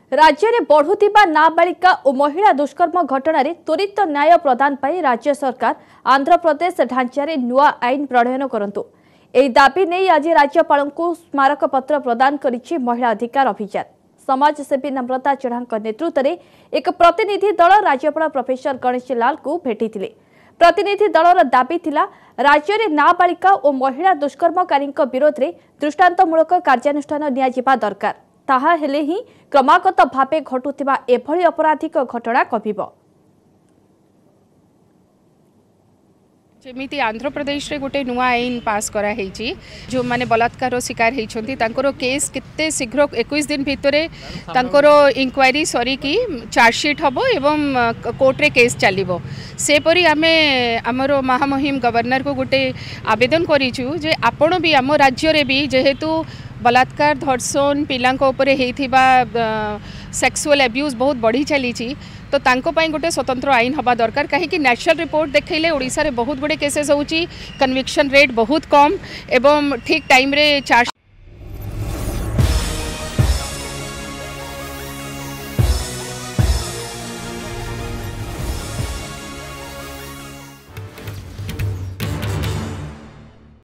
राज्य में बढ़ुतिबा नाबालिका और महिला दुष्कर्म घटना त्वरित न्याय प्रदान पर राज्य सरकार आंध्र प्रदेश ढांचारे नुआ आईन प्रणयन करंतु। एही दाबी नहीं आज राज्यपाल को स्मारक पत्र प्रदान करिछि महिला अधिकार अभियान। समाजसेवी नम्रता चढ़ा नेतृत्व में एक प्रतिनिधि दल राज्यपाल प्रोफेसर गणेश लाल को भेटिथिले। प्रतिनिधि दलर दाबी थिला राज्य में नाबालिका और महिला दुष्कर्मकारी विरोध में दृष्टांतमूलक कार्यानुष्ठान नियाजिबा दरकार। ताहा हेले ही क्रमागत भावे घटुथिबा एभली अपराधिक घटना कमिबो। जेमिति आंध्र प्रदेश रे गोटे नुआ आईन पास करा हेची जो माने बलात्कार शिकार हेछंती तांकर केस कितने शीघ्र 21 दिन भितरे तांकर इंक्वायरी सरी की चार्जशीट हबो एवं कोर्ट रे केस चलिबो। सेपरी आमे हमरो महामहिम गवर्नर को गोटे आवेदन करिछु जे आपण भी आम राज्य रे भी जेहेतु बलात्कार धर्षण पिलांको ऊपर हेइथिबा सेक्सुअल एब्यूज बहुत बढ़ी चली तो तांको पाई गोटे स्वतंत्र आईन हवा दरकार कहीं नेशनल रिपोर्ट देखले ओडिशा रे बहुत गुड़े केसेस होची कन्विक्शन रेट बहुत कम एवं ठीक टाइम रे चार्ज